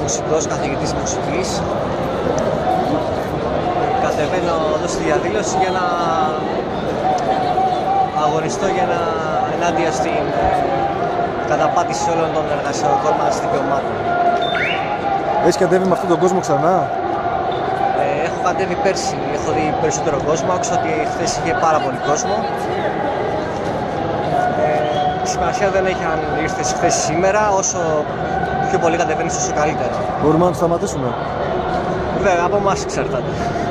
μουσικός, καθηγητής μουσικής. Κατεβαίνω εδώ στη διαδήλωση για να αγωνιστώ ενάντια στην καταπάτηση όλων των εργασιακών μας δικαιωμάτων. Έχεις κατέβει με αυτόν τον κόσμο ξανά? Έχω κατέβει πέρσι, έχω δει περισσότερο κόσμο, άκουσα ότι χθες είχε πάρα πολύ κόσμο. Σημασία δεν έχει αν ήρθες χθες ή σήμερα, όσο πιο πολύ κατεβαίνεις όσο καλύτερα. Μπορούμε να το σταματήσουμε? Βέβαια, από εμάς εξαρτάται.